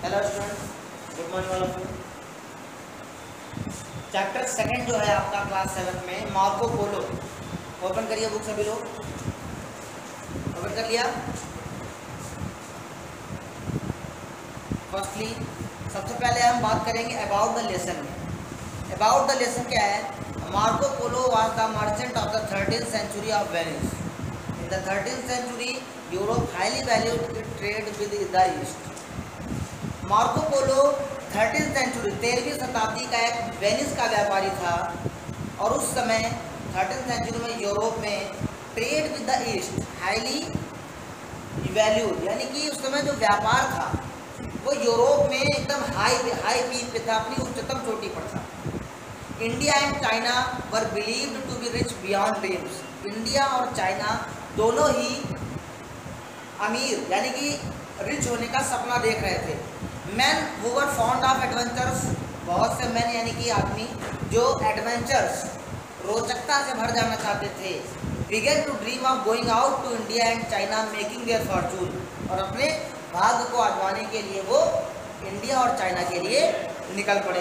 Hello student, good morning all of you. Chapter second जो है आपका क्लास 7 में मार्को पोलो। ओपन करिए बुक, सभी लोग ओपन कर लिया। फर्स्टली सबसे पहले हम बात करेंगे अबाउट द लेसन में। अबाउट द लेसन क्या है? Marco Polo was the merchant of the 13th century of Venice. In the 13th century Europe highly valued trade with the East. Marco Polo 13th century 13वीं शताब्दी का एक Venice का व्यापारी था और उस समय 13th सेंचुरी में यूरोप में trade with the East highly valued, यानी कि उस समय जो व्यापार था वो यूरोप में एकदम हाई पीक पे था, अपनी उच्चतम चोटी पर था। India and China were believed to be rich beyond dreams. India और चाइना दोनों ही अमीर यानी कि रिच होने का सपना देख रहे थे। Man who were fond of adventures, बहुत से मैन यानी कि आदमी जो एडवेंचर्स रोचकता से भर जाना चाहते थे, began to dream of going out to India and China making their fortune, और अपने भाग्य को आजमाने के लिए वो इंडिया और चाइना के लिए निकल पड़े।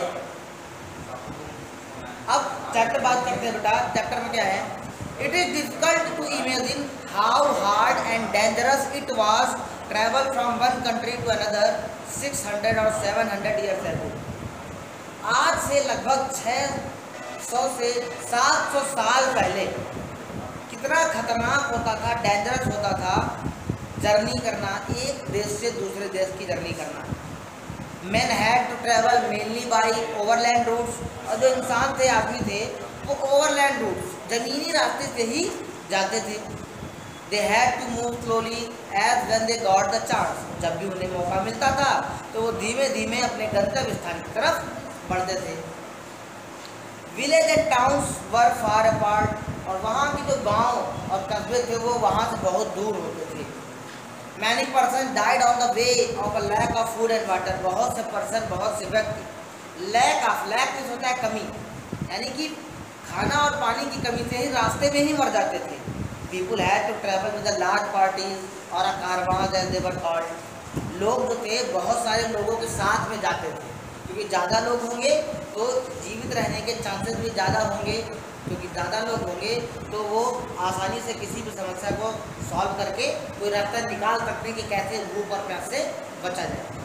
अब चैप्टर बात करते हैं बेटा। चैप्टर में क्या है? It is difficult to imagine how hard and dangerous it was travel from one country to another 600 और 700 ईयर्स एगो। आज से लगभग 600 से 700 साल पहले कितना खतरनाक होता था, डेंजरस होता था जर्नी करना, एक देश से दूसरे देश की जर्नी करना। Man had to travel mainly by overland routes, और जो इंसान थे, आदमी थे, वो ओवरलैंड रूट्स जमीनी रास्ते से ही जाते थे। They had to move slowly as when they got the chance, जब भी उन्हें मौका मिलता था तो वो धीमे धीमे अपने गंतव्य स्थान की तरफ बढ़ते थे। Village and towns were far apart, और वहाँ की जो गांव और कस्बे थे वो वहाँ से बहुत दूर होते थे। Many person died on the way of a lack of food and water, बहुत से पर्सन, बहुत से व्यक्ति लैक मीन्स होता है कमी, यानी कि खाना और पानी की कमी से ही रास्ते में ही मर जाते थे। People had to travel with the large parties और a Karwan as they were called, लोग जो थे बहुत सारे लोगों के साथ में जाते थे, क्योंकि ज़्यादा लोग होंगे तो जीवित रहने के चांसेस भी ज़्यादा होंगे, क्योंकि ज़्यादा लोग होंगे तो वो आसानी से किसी भी समस्या को सॉल्व करके कोई रास्ता निकाल सकते हैं कि कैसे भूख और प्यास से बचा जाए।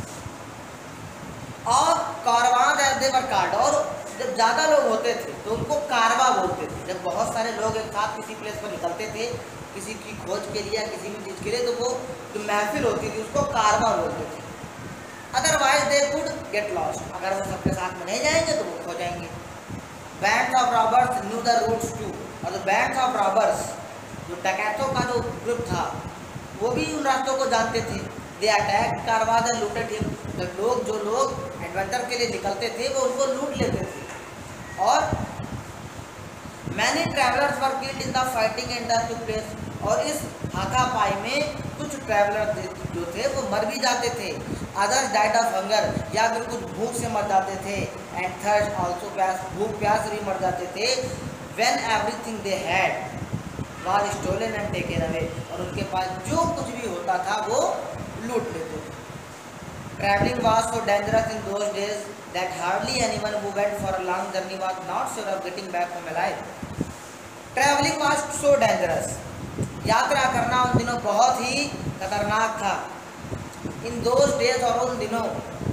और Karwan as they were called, और जब ज़्यादा लोग होते थे तो उनको कारवा बोलते थे। जब बहुत सारे लोग एक साथ किसी प्लेस पर निकलते थे किसी की खोज के लिए या किसी भी चीज़ के लिए, तो वो जो महफिल होती थी उसको कारवा बोलते थे। Otherwise they could get lost, अगर वो सबके साथ में नहीं जाएंगे तो वो खो जाएंगे। Bands of robbers knew the routes too, और जो बैंड्स ऑफ रॉबर्स, जो डकैतों का जो ग्रुप था, वो भी उन रास्तों को जानते थे। दे अटैक कारवा दे लूटेड हिम, तो जो लोग एडवेंचर के लिए निकलते थे वो उनको लूट लेते थे। और many travellers were killed in the fighting and the place, और इस हाथापाई में कुछ ट्रैवलर जो थे वो मर भी जाते थे। अदर्स डाइड ऑफ हंगर, या फिर कुछ भूख से मर जाते थे। एंड थर्स्ट ऑल्सो, प्यास, भूख प्यास से भी मर जाते थे। When everything they had was stolen and taken away, और उनके पास जो कुछ भी होता था वो लूट लेते थे। Travelling was so dangerous in those days that hardly anyone who went for a long journey was not sure of getting back home alive. Traveling was so dangerous, यात्रा करना उन दिनों बहुत ही खतरनाक था। इन those days, और उन दिनों,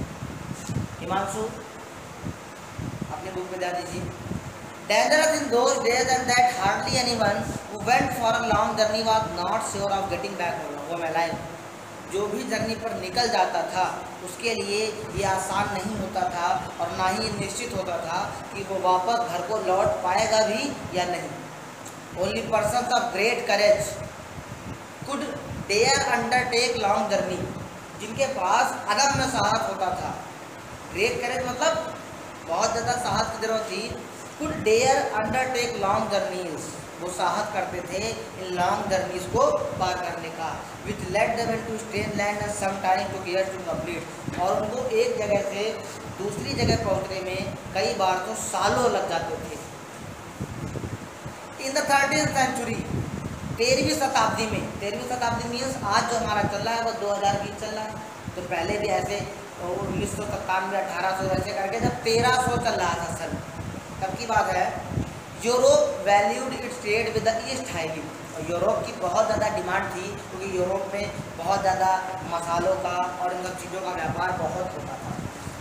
हिमांशु अपनी बुक में ध्यान दीजिए। Dangerous in those days and that hardly anyone who went for a long journey was not sure of getting back home alive. जो भी जर्नी पर निकल जाता था उसके लिए ये आसान नहीं होता था और ना ही निश्चित होता था कि वो वापस घर को लौट पाएगा भी या नहीं। Only person of great courage could dare undertake long journey, जिनके पास अदम्य साहस होता था। ग्रेट करेज मतलब बहुत ज़्यादा साहस की जरूरत थी। Could dare undertake long journeys, वो साहस करते थे इन लॉन्ग जर्नीज को पार करने का। Which let them into strange land and some time two years to complete, और उनको एक जगह से दूसरी जगह पहुंचने में कई बार तो सालों लग जाते थे। इन द 13th सेंचुरी, 13वीं शताब्दी में, 13वीं शताब्दी मीन्स आज जो हमारा चल रहा है वो 2020 चल रहा है, तो पहले भी ऐसे 1997 1800 ऐसे करके, जब 1300 चल रहा था सन, तब की बात है। Europe valued its trade with the East highly, और यूरोप की बहुत ज़्यादा डिमांड थी, क्योंकि यूरोप में बहुत ज़्यादा मसालों का और इन सब चीज़ों का व्यापार बहुत होता था।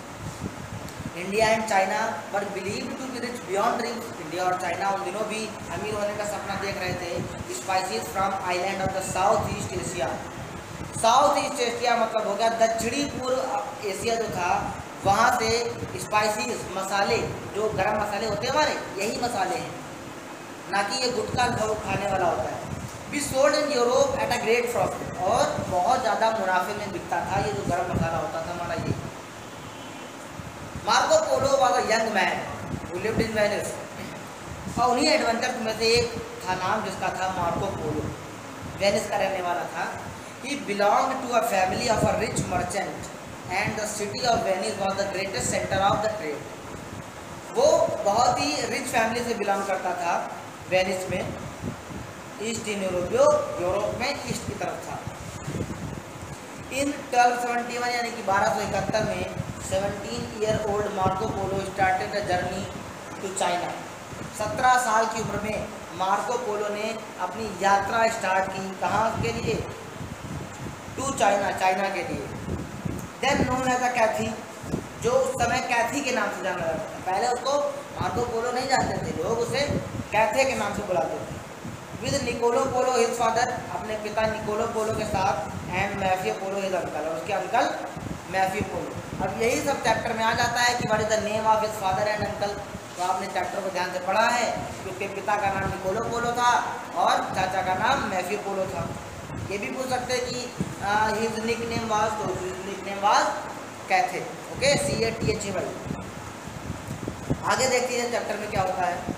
India and China were believe to be rich beyond dreams, India और चाइना उन दिनों भी अमीर होने का सपना देख रहे थे। Spices from island of the South East Asia, South East Asia मतलब हो गया दक्षिणी पूर्व एशिया जो था, वहाँ से स्पाइसेस मसाले, जो गरम मसाले होते हैं हमारे, यही मसाले हैं, ना कि ये गुटखा खाने वाला होता है। Be sold in Europe at a great profit, और बहुत ज़्यादा मुनाफे में बिकता था ये जो गरम मसाला होता था हमारा ये। Marco Polo was a young man who lived in Venice, और उन्हीं एडवेंचर्स में से एक था नाम जिसका था मार्को पोलो, वेनिस का रहने वाला था। He belong to a family of a rich merchant and the city of Venice was the greatest centre of the trade. वो बहुत ही रिच फैमिली से बिलोंग करता था, वेनिस में, ईस्ट इन यूरोप, जो यूरोप में ईस्ट की तरफ था। इन 1271 यानी कि 1271 में 17 year old Marco Polo started the journey to China. 17 साल की उम्र में मार्को पोलो ने अपनी यात्रा स्टार्ट की, कहाँ के लिए? टू चाइना, चाइना के लिए। Then known as a Cathay, जो उस समय कैथी के नाम से जाना जाता था। पहले उसको मार्को पोलो नहीं जानते थे लोग, उसे कैथे के नाम से बुलाते थे। With Niccolo Polo his father, अपने पिता निकोलो पोलो के साथ, and Maffeo Polo his uncle, और उसके अंकल मैफियो पोलो। अब यही सब चैप्टर में आ जाता है कि what is the name of his father and uncle. तो आपने चैप्टर को ध्यान से पढ़ा है कि उसके पिता का नाम निकोलो पोलो था और चाचा का नाम मैफियो पोलो था। ये भी पूछ सकते हैं कि हिज निकनेम वाज, तो his nickname was Cathay. Okay, CATHE। आगे देखते हैं चैप्टर में क्या होता है।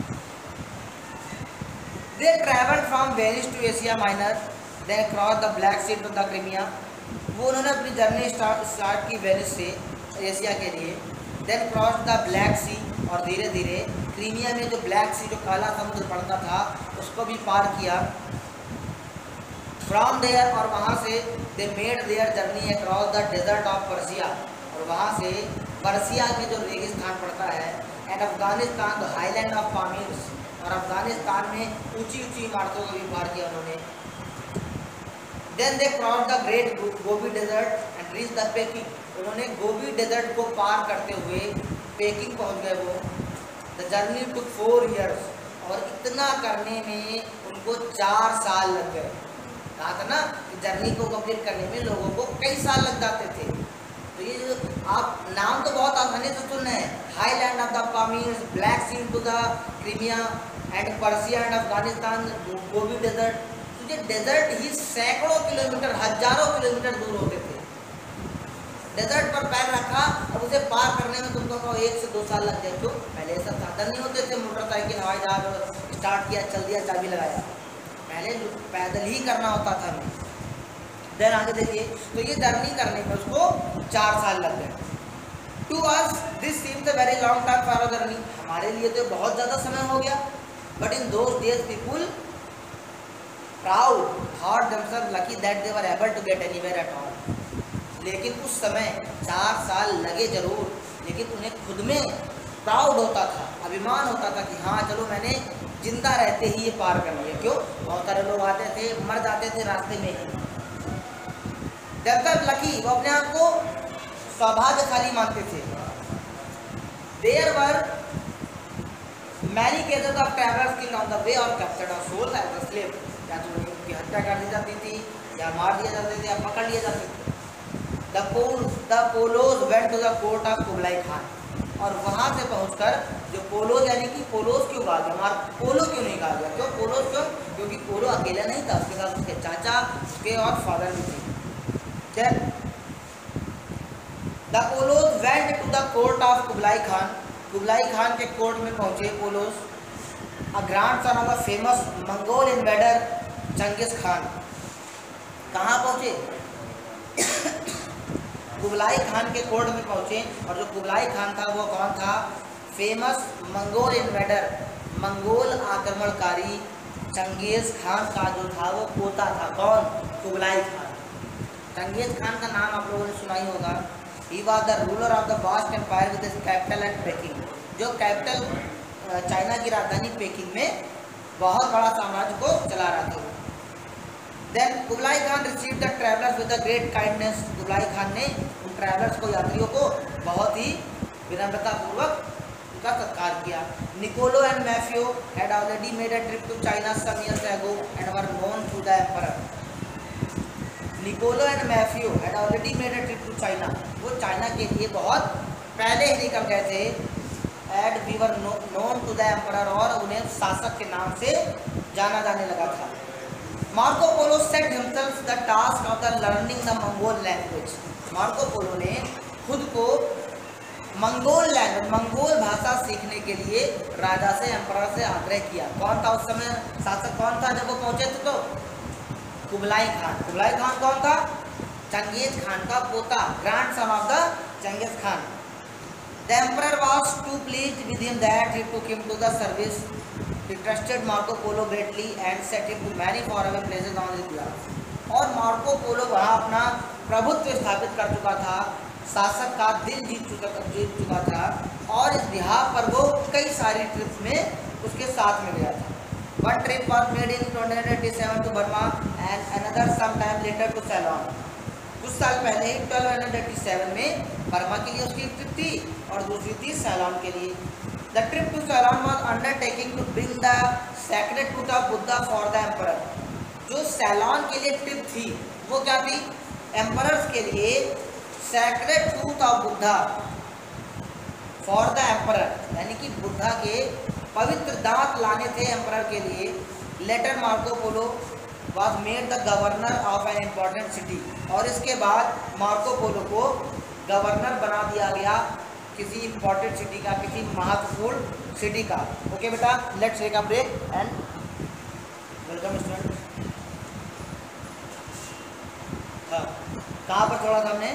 They travelled from Venice to Asia Minor, then crossed the Black Sea to the Crimea। वो उन्होंने अपनी जर्नी स्टार्ट की वेनिस से एशिया के लिए, then cross the Black Sea, और धीरे धीरे क्रीमिया में जो ब्लैक सी, जो काला समुद्र पड़ता था, उसको भी पार किया। फ्रॉम देयर, और वहाँ से they made their journey across the desert of Persia, और वहाँ से पर्सिया में जो रेगिस्तान पड़ता है, and Afghanistan the highland of Pamirs, और अफगानिस्तान में ऊंची ऊंची इमारतों का भी पार किया उन्होंने। Then they cross the great Gobi desert and reach the Peking, उन्होंने गोबी डेजर्ट को पार करते हुए पेकिंग पहुंच गए वो। द जर्नी टुक 4 years, और इतना करने में उनको 4 साल लग गए। कहा था ना कि जर्नी को कंप्लीट करने में लोगों को कई साल लग जाते थे। तो ये जो आप नाम तो बहुत आसानी से सुन रहे हैं, highland of the Pamirs, Black Sea to the Crimea and Persia and Afghanistan, Gobi desert. तो ये डेजर्ट ही सैकड़ों किलोमीटर, हजारों किलोमीटर दूर होते थे। डेजर्ट पर पैर रखा, अब उसे पार करने में तुमको 1 से 2 साल लग जाए। क्यों? पहले ऐसा साधन नहीं होते थे, मोटरसाइकिल, हवाई जहाज स्टार्ट किया, चल दिया, चाबी लगाया। पहले पैदल ही करना होता था हमें। देन आगे देखिए, तो ये जर्नी करने में उसको 4 साल लग गए। To us this seems a very long time for a journey, हमारे लिए तो बहुत ज़्यादा समय हो गया। But in those days people proud thought themselves lucky that they were able to get anywhere at all. लेकिन उस समय 4 साल लगे जरूर, लेकिन उन्हें खुद में प्राउड होता था, अभिमान होता था कि हाँ चलो मैंने जिंदा रहते ही ये पार कर लिया। क्यों? बहुत सारे लोग आते थे, मर जाते थे रास्ते में ही। जब तक लकी, वो अपने आप को सौभाग्यशाली मानते थे। There were many cases of travellers killed on the way और captured of sold as a slave, या तो उनकी हत्या कर दी जाती थी, या मार दिया जाते थे, या पकड़ लिए जाते थे। The Polos went to the court of Kublai Khan, और वहाँ से पहुँचकर जो पोलोज, यानी कि पोलोज क्यों कहा गया, हमारा पोलो क्यों नहीं कहा गया? क्यों पोलोज? क्यों? क्योंकि पोलो अकेला नहीं था, उसके साथ उसके चाचा, उसके और फादर भी थे। The Polos went to the court of Kublai Khan, Kublai Khan के कोर्ट में पहुँचे Polos. A grandson of the famous Mongol invader Genghis Khan. कहाँ पहुँचे? कुबलाई खान के कोर्ट में पहुँचे, और जो कुबलाई खान था वो कौन था? फेमस मंगोल इन्वेडर, मंगोल आक्रमणकारी चंगेज़ खान का जो था वो पोता था। कौन? Kublai Khan. चंगेज़ खान का नाम आप लोगों ने सुना ही होगा। He was the ruler of the vast empire with his capital at Peking, जो कैपिटल चाइना की राजधानी पेकिंग में बहुत बड़ा साम्राज्य को चला रहा था। Then Kublai Khan receive the travellers with the great kindness, Kublai Khan ने उन ट्रैवलर्स को, यात्रियों को बहुत ही विनम्रता पूर्वक उनका सत्कार किया। Niccolo and Maffeo had already made a trip to China some years ago and were known to the emperor. Niccolo and Maffeo had already made a trip to China, वो चाइना के लिए बहुत पहले ही निकल गए थे। And we were known to the emperor, और उन्हें शासक के नाम से जाना जाने लगा था। Marco Polo set himself the task of the learning the Mongol language, Marco Polo ने खुद को मंगोल लैंग्वेज, मंगोल भाषा सीखने के लिए राजा से, एम्परर से आग्रह किया। कौन था उस समय शासक, कौन था जब वो पहुंचे थे? तो कुबलाई खान। कुबलाई खान कौन था? चंगेज खान का पोता, grand son of the Genghis Khan. The emperor was too pleased with him that he took him to the service. He trusted Marco Polo greatly and set him to many faraway places on his behalf. और Marco Polo वहाँ अपना प्रभुत्व स्थापित कर चुका था, शासक का दिल जीत चुका था, और इस बिहाफ पर वो कई सारी ट्रिप्स में उसके साथ में गया था। One trip was made in 1287 to Burma and another some time later to Ceylon. कुछ साल पहले ही 1287 में बर्मा के लिए उसकी ट्रिप थी और दूसरी थी सैलॉन के लिए। The trip to Ceylon was undertaking to bring the sacred tooth of Buddha for the emperor. जो सैलॉन के लिए ट्रिप थी वो क्या थी? एम्परर्स के लिए sacred tooth of Buddha for the emperor, यानी कि बुद्धा के पवित्र दांत लाने थे एम्परर के लिए। Later Marco Polo was made the governor of an important city, और इसके बाद मार्को पोलो को गवर्नर बना दिया गया किसी इंपॉर्टेंट सिटी का, किसी महत्वपूर्ण सिटी का। ओके बेटा, let's take a break and welcome student. हाँ, कहाँ पर छोड़ा था हमने?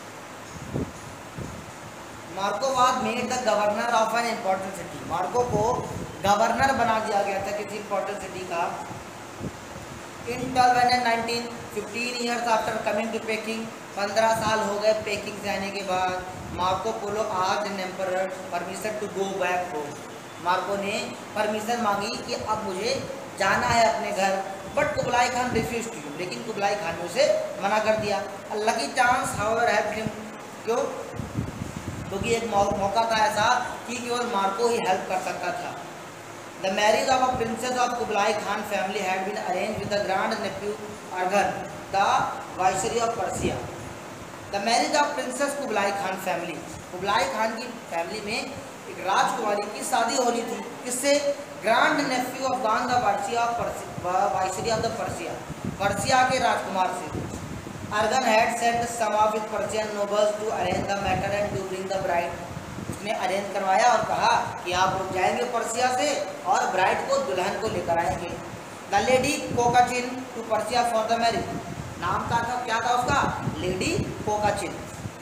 Marco was made the governor of an important city, Marco को गवर्नर बना दिया गया था किसी इंपॉर्टेंट सिटी का। In 1219, 15 years after coming to Peking, 15 साल हो गए पेकिंग से आने के बाद, मार्को पोलो आज an emperor permission to go back home. Marco ने परमिशन मांगी कि अब मुझे जाना है अपने घर, but Kublai Khan refuse to, लेकिन कुबलाई खान ने उसे मना कर दिया। Lucky chance however help him, क्यों? क्योंकि एक मौका था ऐसा कि केवल मार्को ही हेल्प कर सकता था। The marriage of a princess of Kublai Khan family had been arranged with the grand nephew Arghun, the viceroy of Persia. The marriage of princess Kublai Khan family, Kublai Khan की family में एक राजकुमारी की शादी होनी थी। किससे? Grand nephew of गान the viceroy of the Persia, Persia के राजकुमार से। Arghun had sent some of his Persian nobles to arrange the matter and to bring the bride. उसने अरेंज करवाया और कहा कि आप लोग जाएंगे पर्सिया से और ब्राइड को, दुल्हन को लेकर आएंगे। The lady Kokachin to Persia for the marriage, नाम का था, क्या था उसका? Lady Kokachin.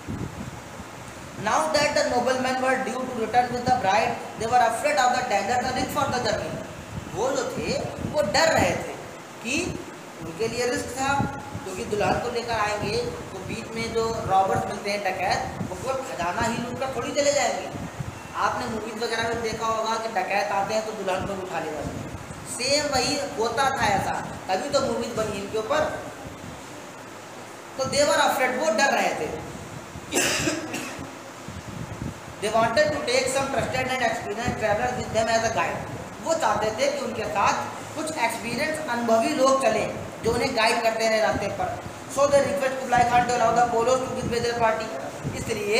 Now that the nobleman were due to return with the bride, they were afraid of the danger the risk for the journey. वो जो थे वो डर रहे थे कि उनके लिए रिस्क था, क्योंकि दुल्हन को लेकर आएंगे तो बीच में जो रॉबर्स मिलते हैं, डकैत, वो केवल खजाना ही लूट कर थोड़ी चले जाएंगे। आपने मूवीज वगैरह में देखा होगा कि डकैत आते हैं तो दुल्हन को उठा ले जाते हैं, सेम वही होता था ऐसा, तभी तो मूवीज बनी इनके ऊपर। तो दे वर अफ्रेड, वो डर रहे थे। They wanted to take some trusted and experience traveller with them as a guide, वो चाहते थे कि उनके साथ कुछ एक्सपीरियंस, अनुभवी लोग चले जो उन्हें गाइड करते रहे रास्ते पर। So they request Kublai Khan to allow the Polos to with their party, इसलिए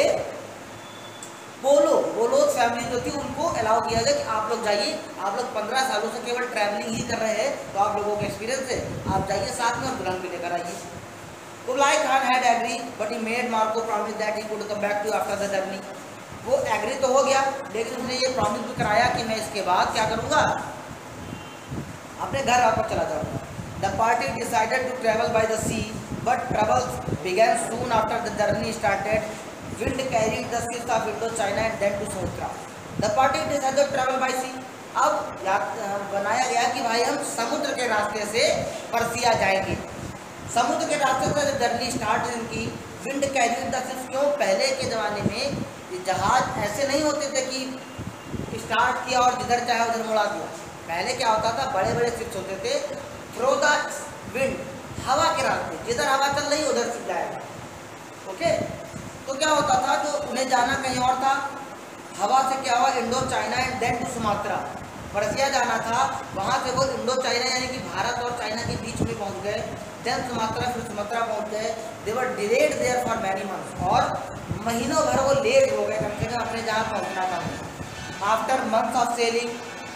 पोलोस फैमिली जो थी उनको अलाउ किया गया कि आप लोग जाइए, आप लोग 15 सालों से केवल ट्रैवलिंग ही कर रहे हैं, तो आप लोगों के एक्सपीरियंस है, आप जाइए साथ में और दुल्हन भी लेकर आइए। Kublai Khan had agree but he made Marco promise that he could come back to after the journey. वो एग्री तो हो गया, लेकिन उसने ये प्रॉमिस भी कराया कि मैं इसके बाद क्या करूँगा, अपने घर वापस चला जाऊँगा। The party decided to travel by the sea but troubles began soon after the journey started. Wind carried the ships of Indo China and then to Sumatra. The party decided to travel by sea, अब बनाया गया कि भाई हम समुद्र के रास्ते से पर्सिया जाएंगे। समुद्र के रास्ते से जर्नी स्टार्ट इनकी। विंड कैरीड द शिप्स, क्यों? पहले के जहाज ऐसे नहीं होते थे कि स्टार्ट किया और जिधर चाहे उधर मुड़ा दिया। पहले क्या होता था, बड़े बड़े शिप्स होते थे, थ्रो द विंड, हवा के रास्ते, जिधर हवा चल रही उधर से जाएगा। ओके, तो क्या होता था, जो उन्हें जाना कहीं और था, हवा से क्या हुआ, Indo China and then to Sumatra, Persia जाना था, वहाँ से वो इंडो चाइना यानी कि भारत और चाइना के बीच में पहुँच गए, देन सुमात्रा, फिर सुमात्रा पहुँच गए। They were delayed there for many months, और महीनों भर वो लेट हो गए कम से कम अपने जहाँ पहुँचना था। आफ्टर मंथ ऑफ सेलिंग,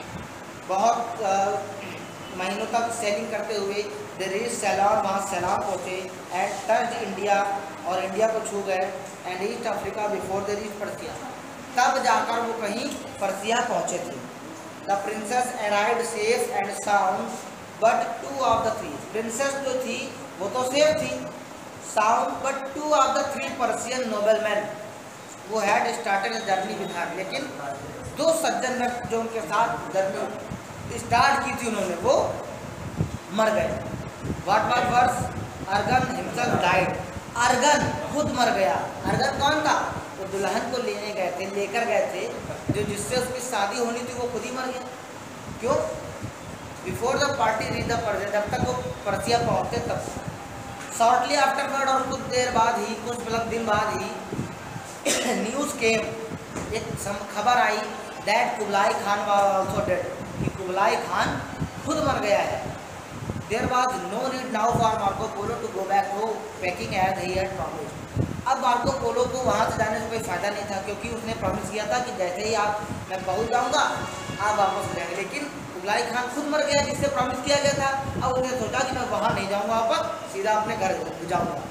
बहुत महीनों तक सेलिंग करते हुए, दे रीच सैलॉन, वहाँ सैलॉन पहुँचे, एंड टच इंडिया, और इंडिया को छू गए, and east Africa before they reach Persia, तब जाकर वो कहीं पर्सिया पहुँचे थे। The princess arrived safe and sound, but 2 of the 3, princess जो थी वो तो सेफ थी, sound, but 2 of the 3 Persian nobleman वो had started journey with her, लेकिन 2 सज्जन व्यक्ति जो उनके साथ जर्नी स्टार्ट की थी उन्होंने, वो मर गए। What was worse, Argon himself died, Argon खुद मर गया। अर्गन कौन था, वो दुल्हन को लेने गए थे, लेकर गए थे, जो जिससे उसकी शादी होनी थी, वो खुद ही मर गया। क्यों, before the party reach the Persia, जब तक वो पर्सिया पहुँचते तब। शॉर्टली आफ्टरवर्ड, और कुछ देर बाद ही, कुछ मतलब दिन बाद ही न्यूज़ केम, एक खबर आई, that Kublai Khan was also dead, कि कुबलाई खान खुद मर गया है। There was no need now for Marco Polo to go back to Peking as he had promised. अब मार्को पोलो को वहाँ से जाने से कोई फ़ायदा नहीं था, क्योंकि उसने प्रॉमिस किया था कि जैसे ही मैं पहुँच जाऊँगा आप वापस हो जाएंगे, लेकिन कुबलाई खान खुद मर गया जिससे प्रॉमिस किया गया था। अब उसने सोचा कि मैं वहाँ नहीं जाऊँगा वापस, सीधा अपने घर जाऊँगा।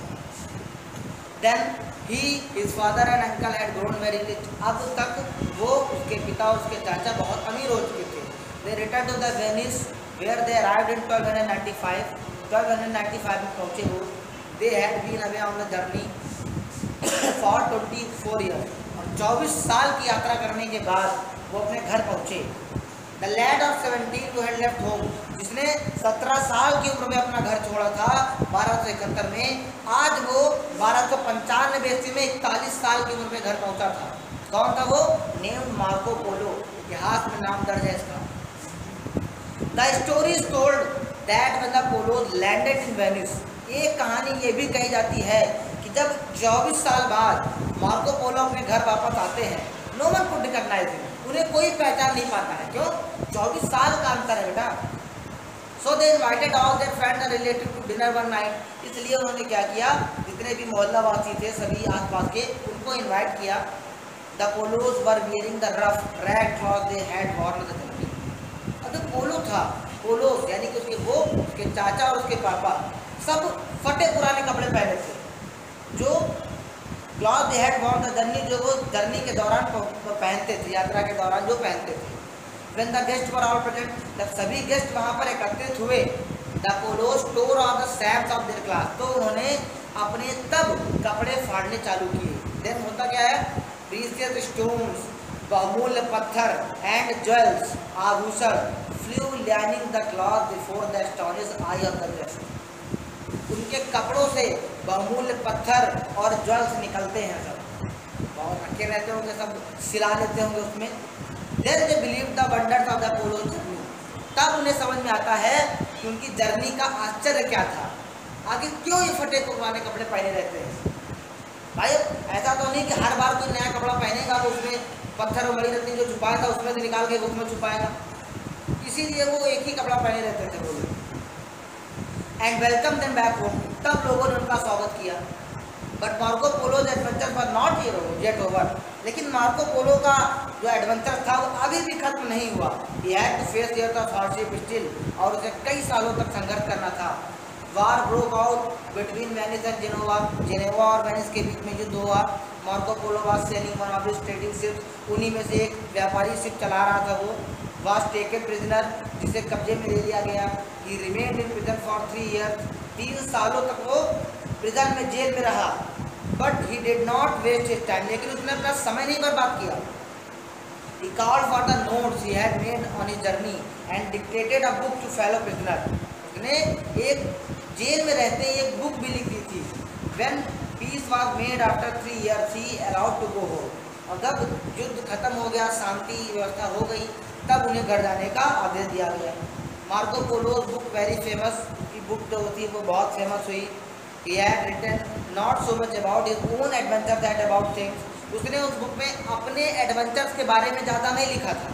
Then he his father and uncle had grown very rich, अब तक वो, उसके पिता और उसके चाचा बहुत अमीर हो चुके थे। They return to the Venice where they arrived in 1295 में पहुँचे वो। They had been away on the journey for 24 years, और 24 साल की यात्रा करने के बाद वो अपने घर पहुँचे। The lad of 17 who had left home, जिसने 17 साल की उम्र में अपना घर छोड़ा था 1271 में, आज वो 1295 ईस्वी में 41 साल की उम्र में घर पहुंचा था। कौन था वो, नेम्ड मार्को पोलो, इतिहास में नाम दर्ज है इसका। The story is told that when the Polos landed in Venice, एक कहानी ये भी कही जाती है कि जब 24 साल बाद मार्को पोलो अपने घर वापस आते हैं, no one could recognise him, उन्हें कोई पहचान नहीं पाता है। क्यों, 24 साल का अंतर है बेटा। So they invited all their friends and relative to dinner one night, इसलिए उन्होंने क्या किया, जितने भी मोहल्ला वासी थे सभी आसपास के, उनको इन्वाइट किया। The Polos were wearing the rough rag cloth they had worn the journey. अब जो पोलो था, पोलोज यानी कि उसके वो, उसके चाचा और उसके पापा सब फटे पुराने कपड़े पहने थे, जो cloth they had worn the journey, जो वो जर्नी के दौरान पहनते थे, यात्रा के दौरान जो पहनते थे। When the guests were all present, जब सभी गेस्ट वहाँ पर एकत्रित हुए, the polos tore off the straps of their clothes, तो उन्होंने अपने तब कपड़े फाड़ने चालू किए। Then होता क्या है, precious stones, बहुमूल्य पत्थर and jewels, आभूषण flew lining the cloth before the astonished eye of the guest। उनके कपड़ों से बहुमूल्य पत्थर और ज्वेल्स निकलते हैं, सब बहुत रखे रहते होंगे, सब सिला लेते होंगे उसमें। Then they believed the wonders of the Polo journey, तब उन्हें समझ में आता है कि उनकी जर्नी का आश्चर्य क्या था, आखिर क्यों ये फटे पुराने कपड़े पहने रहते हैं। भाई ऐसा तो नहीं कि हर बार कोई नया कपड़ा पहनेगा तो उसमें पत्थर और मणि रत्न जो छुपाया था उसमें से निकाल के उसमें छुपाएगा, इसीलिए वो एक ही कपड़ा पहने रहते थे वो लोग। And welcome them back home, तब लोगों ने उनका स्वागत किया। But Marco Polo's adventure for not yet over, लेकिन मार्को पोलो का जो एडवेंचर था वो अभी भी खत्म नहीं हुआ। He had to face their of hardship still, और उसे कई सालों तक संघर्ष करना था। War broke out between Venice and Geneva, Geneva और वेनिस के बीच में युद्ध हुआ। Marco Polo was sailing one of his trading ships, उन्हीं में से एक व्यापारी शिप चला रहा था वो। वाज टेकन प्रिजनर, जिसे कब्जे में ले लिया गया। He remained in prison for 3 years, 3 सालों तक वो प्रिजन में, जेल में रहा। But he did not waste his time, लेकिन उसने अपना समय नहीं बर्बाद किया। He called for the notes he had made on his journey and dictated a book to fellow prisoner, उसने एक जेल में रहते ही एक बुक भी लिख दी थी। When peace was made after 3 years, he allowed to go home, और जब युद्ध खत्म हो गया, शांति व्यवस्था हो गई, तब उन्हें घर जाने का आदेश दिया गया। Marco Polo book very famous, की बुक जो थी वो बहुत फेमस हुई। He had written not so much about his own adventures that about things. उसने उस बुक में अपने एडवेंचर्स के बारे में ज़्यादा नहीं लिखा था।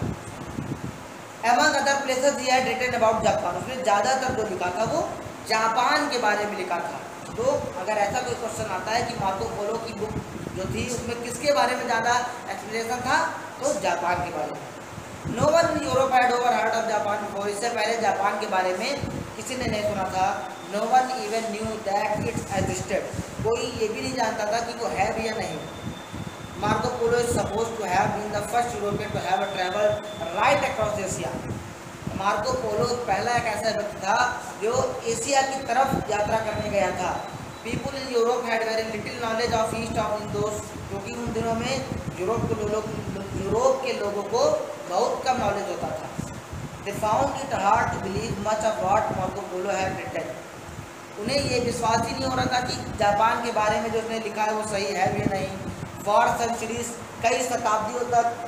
Among other places he had written about Japan. उसने ज़्यादातर जो लिखा था वो जापान के बारे में लिखा था। तो अगर ऐसा कोई क्वेश्चन आता है कि मार्को पोलो की बुक जो थी उसमें किसके बारे में ज़्यादा एक्सप्लेनेशन था, तो जापान के बारे में। No one in Europe had over heard of Japan before, इससे पहले जापान के बारे में किसी ने नहीं सुना था। No one even knew that its existed, कोई ये भी नहीं जानता था कि वो है भी या नहीं। Marco Polo is suppose to have been the first European to have travel right across Asia. Marco Polo पहला एक ऐसा व्यक्ति था जो एशिया की तरफ यात्रा करने गया था। People in Europe had very little knowledge of east of Indus, क्योंकि उन दिनों में यूरोप के लोगों को बहुत कम नॉलेज होता था। They found it hard to believe much of what Marco Polo had written, उन्हें ये विश्वास ही नहीं हो रहा था कि जापान के बारे में जो उसने लिखा है वो सही है भी नहीं। फॉर सेंचुरीज, कई शताब्दियों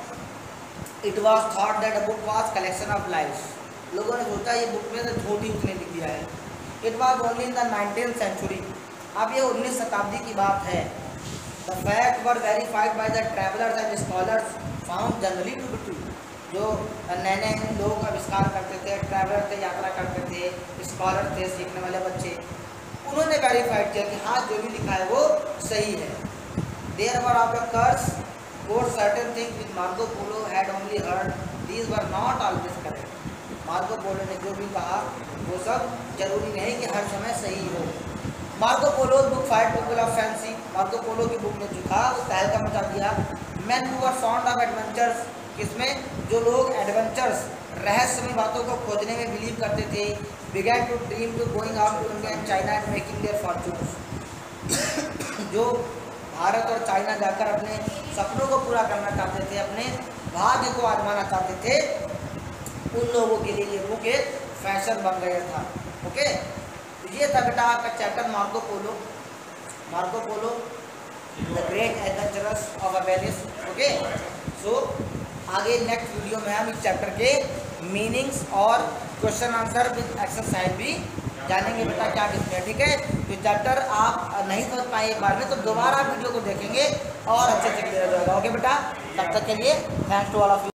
तक it was thought that a book was collection of lives, लोगों ने सोचा ये बुक में से झूठी उसने लिख दिया है। It was only in the 19th century, अब ये 19वीं शताब्दी की बात है। The fact were verified by the travellers and scholars found generally to be true, जो नए नए लोग आविष्कार करते थे, ट्रैवलर थे, यात्रा करते थे, स्कॉलर थे, सीखने वाले बच्चे, उन्होंने वेरीफाइड किया कि हाँ जो भी लिखा है वो सही है। There were of the course quote certain thing with Marco Polo had only heard, these were not always correct. Marco Polo ने जो भी कहा वो सब जरूरी नहीं कि हर समय सही हो। Marco Polo book fight people of fancy, Marco Polo की बुक में जो था वो तहलका मचा दिया। Man who were fond of adventures, किसमें, जो लोग एडवेंचर्स रहस्यमय बातों को खोजने में बिलीव करते थे। Began to dream to going out to India and China and making their fortunes, जो भारत और चाइना जाकर अपने सपनों को पूरा करना चाहते थे, अपने भाग्य को आजमाना चाहते थे, उन लोगों के लिए ये बुक एक फैशन बन गया था। ओके, तो ये था बेटा आपका chapter Marco Polo, Marco Polo the great adventures of अवेलिस। ओके, सो आगे नेक्स्ट वीडियो में हम इस चैप्टर के मीनिंग्स और क्वेश्चन आंसर विद एक्सरसाइज भी जानेंगे बेटा क्या किसमें है। ठीक है, तो चैप्टर आप नहीं समझ पाए एक बार में तो दोबारा वीडियो को देखेंगे और अच्छे से क्लियर हो जाएगा। ओके बेटा, तब तक के लिए thanks to all of you.